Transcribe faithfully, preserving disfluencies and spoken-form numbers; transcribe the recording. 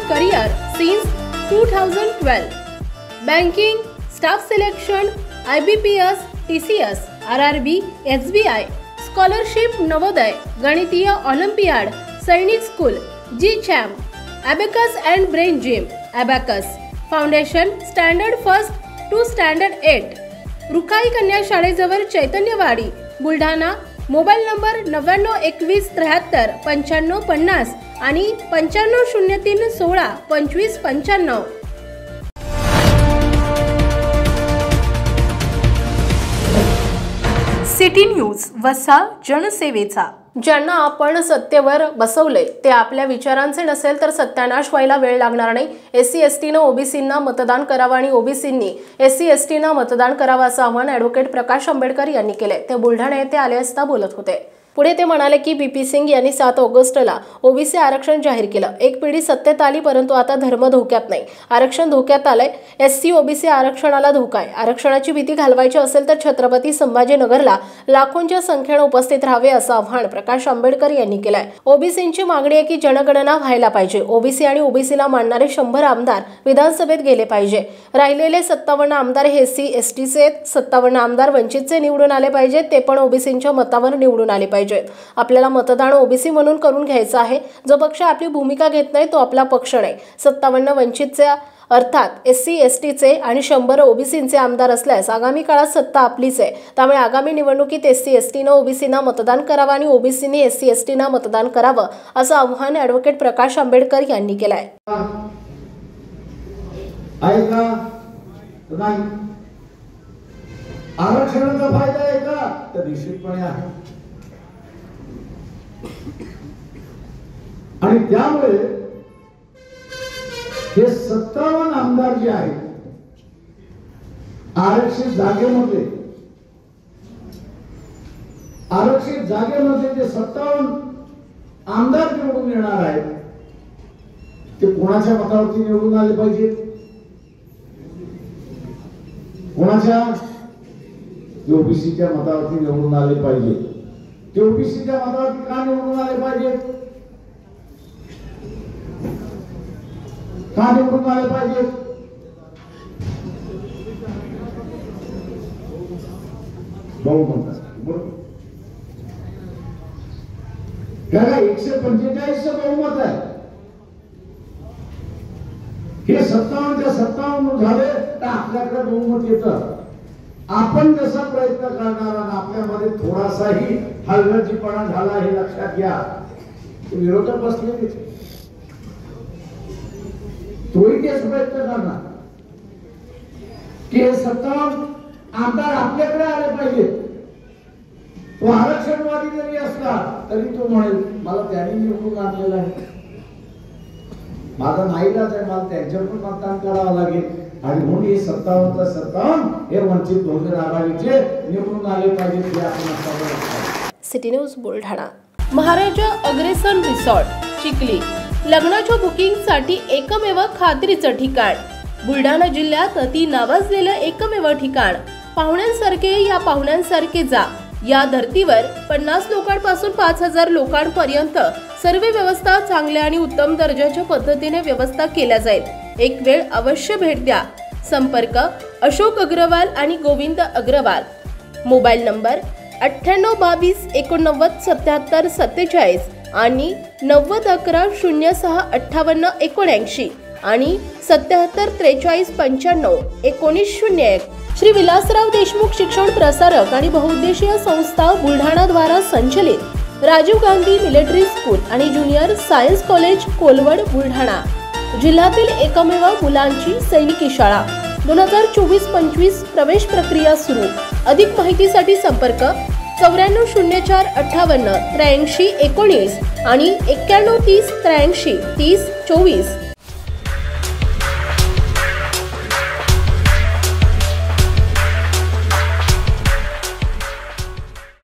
career since two thousand twelve. Banking, staff selection, I B P S, T C S, R R B, S B I, scholarship Navodaya, गणितीय olympiad, Sainik school, G champ, Abacus and Brain Gym, Abacus, Foundation, Standard First to Standard eight. Rukhai कन्या शाळेजवळ Chaitanyawadi, Buldhana. Mobile number नव्याण्णव एकवीस त्र्याहत्तर पंच्याण्णव पन्नास आणि पंच्याण्णव शून्य तीन सोळा पंचवीस पंच्याण्णव. सिटी न्यूज, वसा जनसेवेचा. ज्यांना आपण सत्तेवर बसवले ते आपल्या विचारांचे नसेल तर सत्यानाश व्हायला वेळ लागणार नाही. एससी एसटी न ओबीसींना मतदान करावं आणि ओबीसींनी एससी एसटी न मतदान करावं असं आवाहन ॲडव्होकेट प्रकाश आंबेडकर यांनी केले. ते बुलढाणा येथे आले असता बोलत होते. पुढे ते म्हणाले की बीपी सिंग यांनी सात ऑगस्टला ओबीसी आरक्षण जाहीर केलं. एक पिढी सत्तेत आली परंतु आता धर्म धोक्यात नाही, आरक्षण धोक्यात आलंय. एससी ओबीसी आरक्षणाला धोका आहे. आरक्षणाची भीती घालवायची असेल तर छत्रपती संभाजीनगरला लाखोंच्या संख्येने उपस्थित राहावे असं आवाहन प्रकाश आंबेडकर यांनी केलंय. ओबीसींची मागणी आहे की जनगणना व्हायला पाहिजे. ओबीसी आणि ओबीसीला मानणारे शंभर आमदार विधानसभेत गेले पाहिजे. राहिलेले सत्तावन्न आमदार हे एससी एसटीचे, सत्तावन्न आमदार वंचितचे निवडून आले पाहिजेत. ते पण ओबीसींच्या मतावर निवडून आले पाहिजे. आपल्याला मतदान ओबीसी म्हणून करून घ्यायचं आहे. जो पक्ष आपली भूमिका घेत नाही तो आपला पक्ष नाही. सत्तावन्न वंचितचे अर्थात एससी एसटीचे आणि शंभर ओबीसींचे आमदार असल्यास आगामी काळात सत्ता आपलीच आहे. त्यामुळे आगामी निवडणुकीत एससी एसटीनं ओबीसीना मतदान करावं आणि ओबीसीने एससी एसटीना मतदान करावं असं आवाहन ॲडव्होकेट प्रकाश आंबेडकर यांनी केलं आहे. आरक्षणाचा फायदा आहे का? तर निश्चितपणे आहे. आणि त्यामुळे हे सत्तावन्न आमदार जे आहेत आरक्षित जागेमध्ये आरक्षित जागेमध्ये जे सत्तावन्न आमदार निवडून येणार आहेत ते कोणाच्या मतावरती निवडून आले पाहिजेत? कोणाच्या? ओबीसीच्या मतावरती निवडून आले पाहिजे. ते ओबीसीच्या मतावरती का निवडून आले पाहिजे? का निवडून आले पाहिजे? भाऊ म्हणतात बरोबर. त्याला एकशे पंचेचाळीस बहुमत आहे. हे सत्तावन्नच्या सत्तावन्न झाले तर आपल्याकडे बहुमत येतं. आपण जसा प्रयत्न करणार आणि आपल्यामध्ये थोडासाही हलगर्जीपणा झाला हे लक्षात घ्या. विरोधक बसले तोही तेच प्रयत्न करणार की हे सत्तावन्न आमदार आपल्याकडे आले पाहिजेत. तो आरक्षणवादी जरी असला तरी तो म्हणेल मला त्यांनी निवडून आणलेला आहे, माझा नाईलाज आहे, मला त्यांच्यावर पण मतदान करावं लागेल. आणि म्हणून हे सत्तावन्न सत्तावन्न हे वंचित बहुजन आघाडीचे निवडून आले पाहिजेत हे आपण. City news Buldhana. Maharaja Agrasen resort Chikhli लग्नाच्या बुकिंगसाठी एकमेव खात्रीचं ठिकाण. बुलढाणा जिल्ह्यात अति नावाजलेलं एकमेव ठिकाण. पाहुण्यांसारखे या पाहुण्यांसारखे जा. या धर्तीवर पन्नास लोकांपासून पाच हजार लोकांपर्यंत सर्व व्यवस्था चांगल्या आणि उत्तम दर्जाच्या पद्धतीने व्यवस्था केल्या जाईल. एक वेळ अवश्य भेट द्या. संपर्क अशोक अग्रवाल आणि गोविंद अग्रवाल. मोबाईल नंबर अठ्ठ्याण्णव बावीस एकोणनव्वद सत्याहत्तर सत्तेचाळीस आणि नव्वद अकरा शून्य सहा अठ्ठावन्न एकोणऐंशी आणि सत्याहत्तर त्रेचाळीस पंच्याण्णव एकोणीस शून्य एक. श्री विलासराव देशमुख शिक्षण प्रसारक आणि बहुउद्देशीय संस्था बुलढाणा द्वारा संचलित राजीव गांधी मिलिटरी स्कूल आणि junior science college Kolwad Buldhana जिल्ह्यातील एकमेव मुलांची सैनिकी शाळा. दोन हजार चोवीस पंचवीस प्रवेश प्रक्रिया सुरू. अधिक माहितीसाठी संपर्क चौऱ्याण्णव शून्य चार अठ्ठावन्न त्र्याऐंशी एकोणीस आणि एक्क्याण्णव तीस त्र्याऐंशी तीस चोवीस.